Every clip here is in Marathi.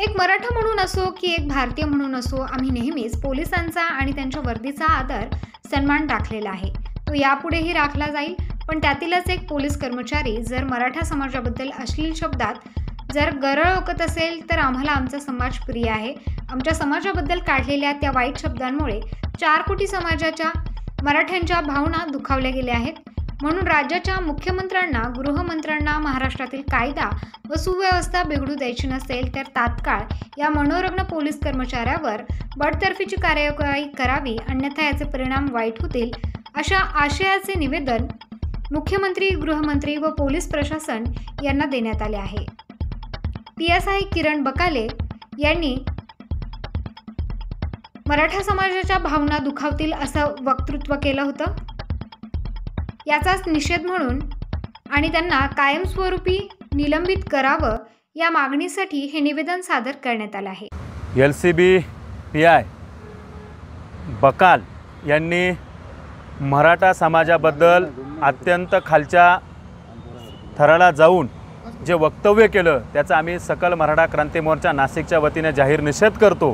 एक मराठा म्हणून असो की एक भारतीय म्हणून असो, आम्ही नेहमीच पोलिसांचा आणि त्यांच्या वर्दीचा आदर सन्मान राखलेला आहे। तो यापुढेही राखला जाईल। पण त्यातीलच एक पोलीस कर्मचारी जर मराठा समाजाबद्दल अश्लील शब्दात जर गरळ ओकत असेल तर आम्हाला आमचा समाज प्रिय आहे। आमच्या समाजाबद्दल काढलेल्या त्या वाईट शब्दांमुळे 4 कोटी समाजाच्या मराठ्यांच्या भावना दुखावल्या गेल्या आहेत। म्हणून राज्याच्या मुख्यमंत्र्यांना, गृहमंत्र्यांना महाराष्ट्रातील कायदा व सुव्यवस्था बिघडू द्यायची नसेल तर तात्काळ या मनोरग्न पोलीस कर्मचाऱ्यावर बडतर्फीची कार्यवाही करावी, अन्यथा याचे परिणाम वाईट होतील, अशा आशयाचे निवेदन मुख्यमंत्री, गृहमंत्री व पोलीस प्रशासन यांना देण्यात आले आहे। PSI किरण बकाले यांनी मराठा समाजाच्या भावना दुखावतील असं वक्तृत्व केलं होतं। याचाच निषेध म्हणून आणि त्यांना कायमस्वरूपी निलंबित करावं या मागणीसाठी हे निवेदन सादर करण्यात आलं आहे। LCB PI बकाल यांनी मराठा समाजाबद्दल अत्यंत खालच्या थराला जाऊन जे वक्तव्य केलं त्याचा आम्ही सकल मराठा क्रांती मोर्चा नाशिकच्या वतीने जाहीर निषेध करतो।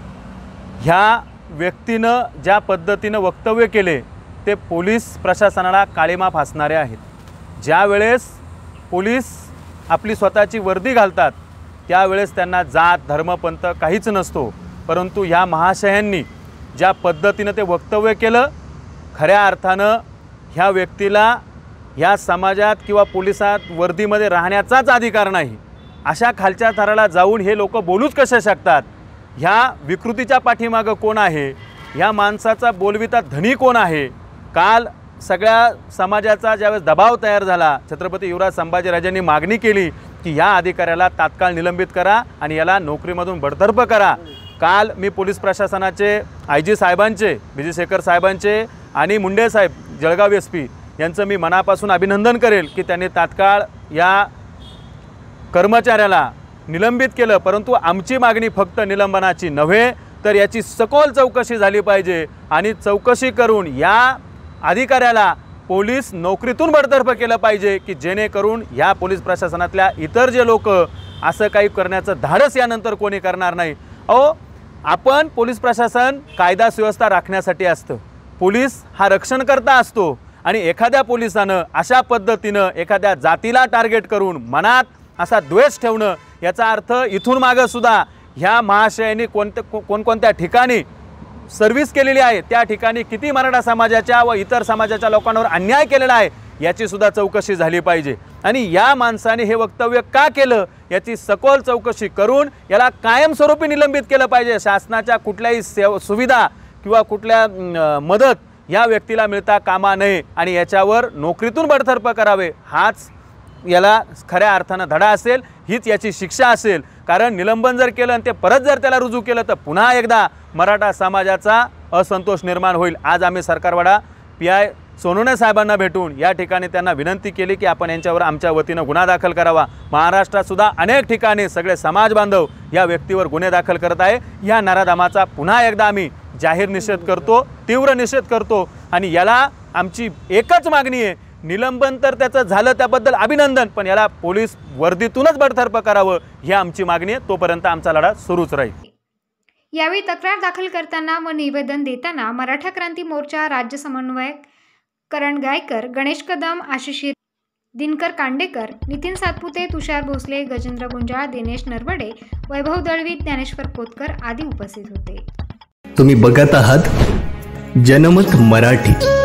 ह्या व्यक्तीनं ज्या पद्धतीनं वक्तव्य केले ते पोलीस प्रशासनाला काळीमा फासणारे आहेत। ज्या वेळेस पोलीस आपली स्वतःची वर्दी घालतात त्यावेळेस त्यांना जात, धर्म, पंथ काहीच नसतो, परंतु ह्या महाशयांनी ज्या पद्धतीनं ते वक्तव्य केलं, खऱ्या अर्थानं ह्या व्यक्तीला ह्या समाजात किंवा पोलिसात वर्दीमध्ये राहण्याचाच अधिकार नाही। अशा खालच्या थराला जाऊन हे लोक बोलूच कसे शकतात? ह्या विकृतीच्या पाठीमागं कोण आहे? ह्या माणसाचा बोलविता धनी कोण आहे? काल सगळ्या समाजाचा ज्यावेळेस दबाव तयार झाला, छत्रपती युवराज संभाजीराजांनी मागणी केली की या अधिकाऱ्याला तात्काळ निलंबित करा आणि याला नोकरीमधून बडतर्फ करा। काल मी पोलीस प्रशासनाचे IG साहेबांचे, BG शेखर साहेबांचे आणि मुंडे साहेब जळगाव SP यांचं मी मनापासून अभिनंदन करेल की त्यांनी तात्काळ या कर्मचाऱ्याला निलंबित केलं। परंतु आमची मागणी फक्त निलंबनाची नव्हे तर याची सखोल चौकशी झाली पाहिजे आणि चौकशी करून या अधिकाऱ्याला पोलीस नोकरीतून बडतर्फ केलं पाहिजे की जेणेकरून या पोलीस प्रशासनातल्या इतर जे लोक असं काही करण्याचं धाडस यानंतर कोणी करणार नाही। आपण पोलीस प्रशासन कायदा सुव्यवस्था राखण्यासाठी असतं, पोलीस हा रक्षणकर्ता असतो आणि एखाद्या पोलिसानं अशा पद्धतीनं एखाद्या जातीला टार्गेट करून मनात असा द्वेष ठेवणं, याचा अर्थ इथून मागं सुद्धा ह्या महाशयांनी कोणकोणत्या ठिकाणी सर्व्हिस केलेली आहे, त्या ठिकाणी किती मराठा समाजाच्या व इतर समाजाच्या लोकांवर अन्याय केलेला आहे याची सुद्धा चौकशी झाली पाहिजे। आणि या माणसाने हे वक्तव्य का केलं याची सखोल चौकशी करून याला कायमस्वरूपी निलंबित केलं पाहिजे। शासनाच्या कुठल्याही सुविधा किंवा कुठल्या मदत या व्यक्तीला मिळता कामा नये आणि याच्यावर नोकरीतून बडतर्फ करावे, हाच याला खऱ्या अर्थानं धडा असेल, हीच याची शिक्षा असेल। कारण निलंबन जर केलं आणि ते परत जर त्याला रुजू केलं तर पुन्हा एकदा मराठा समाजाचा असंतोष निर्माण होईल। आज आम्ही सरकारवाडा PI सोनवणे साहेबांना भेटून या ठिकाणी त्यांना विनंती केली की आपण यांच्यावर आमच्या वतीनं गुन्हा दाखल करावा। महाराष्ट्रात सुद्धा अनेक ठिकाणी सगळे समाज बांधव या व्यक्तीवर गुन्हे दाखल करत आहे। या नराधमाचा पुन्हा एकदा आम्ही जाहीर निषेध करतो, तीव्र निषेध करतो आणि याला आमची एकच मागणी आहे, निलंबन तर त्याचं झालं त्याबद्दल अभिनंदन, पण याला पोलीस वर्दीतूनच बडतर्फ करावं ही आमची मागणी आहे। तोपर्यंत आमचा लढा सुरूच राहील। यावेळी तक्रार दाखल करताना व निवेदन देताना मराठा क्रांती मोर्चा राज्य समन्वयक करण गायकर, गणेश कदम, आशिष दिनकर कांडेकर, नितीन सातपुते, तुषार भोसले, गजेंद्र गुंजाळ, दिनेश नरवडे, वैभव दळवी, ज्ञानेश्वर कोतकर आदी उपस्थित होते। तुम्ही बघत आहात जनमत मराठी।